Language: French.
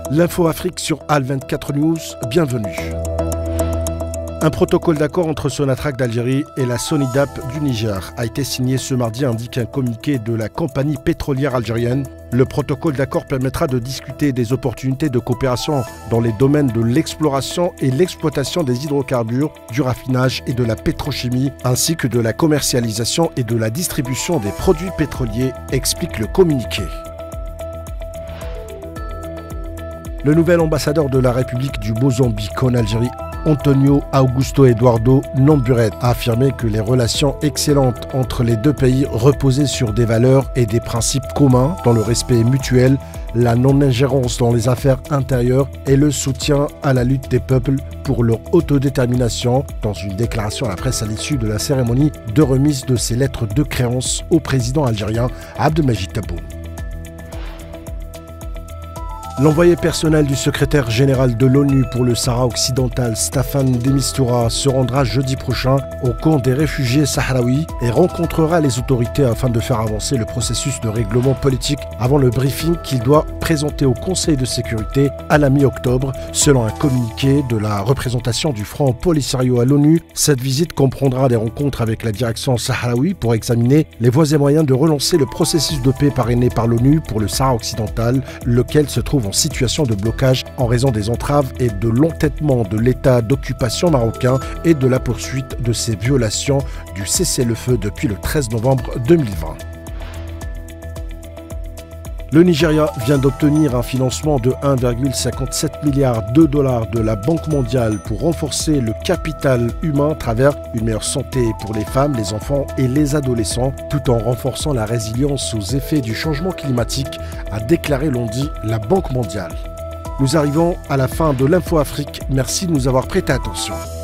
L'info Afrique sur Al24 News, bienvenue. Un protocole d'accord entre Sonatrach d'Algérie et la Sonidap du Niger a été signé ce mardi, indique un communiqué de la compagnie pétrolière algérienne. Le protocole d'accord permettra de discuter des opportunités de coopération dans les domaines de l'exploration et l'exploitation des hydrocarbures, du raffinage et de la pétrochimie, ainsi que de la commercialisation et de la distribution des produits pétroliers, explique le communiqué. Le nouvel ambassadeur de la République du Mozambique en Algérie, Antonio Augusto Eduardo Namburet, a affirmé que les relations excellentes entre les deux pays reposaient sur des valeurs et des principes communs dans le respect mutuel, la non-ingérence dans les affaires intérieures et le soutien à la lutte des peuples pour leur autodétermination, dans une déclaration à la presse à l'issue de la cérémonie de remise de ses lettres de créance au président algérien Abdelmadjid Tebboune. L'envoyé personnel du secrétaire général de l'ONU pour le Sahara occidental, Staffan de Mistura, se rendra jeudi prochain au camp des réfugiés sahraouis et rencontrera les autorités afin de faire avancer le processus de règlement politique avant le briefing qu'il doit présenter au Conseil de sécurité à la mi-octobre. Selon un communiqué de la représentation du Front Polisario à l'ONU, cette visite comprendra des rencontres avec la direction sahraoui pour examiner les voies et moyens de relancer le processus de paix parrainé par l'ONU pour le Sahara occidental, lequel se trouve en situation de blocage en raison des entraves et de l'entêtement de l'état d'occupation marocain et de la poursuite de ces violations du cessez-le-feu depuis le 13 novembre 2020. Le Nigeria vient d'obtenir un financement de 1,57 milliard de dollars de la Banque mondiale pour renforcer le capital humain à travers une meilleure santé pour les femmes, les enfants et les adolescents, tout en renforçant la résilience aux effets du changement climatique, a déclaré lundi la Banque mondiale. Nous arrivons à la fin de l'Info Afrique. Merci de nous avoir prêté attention.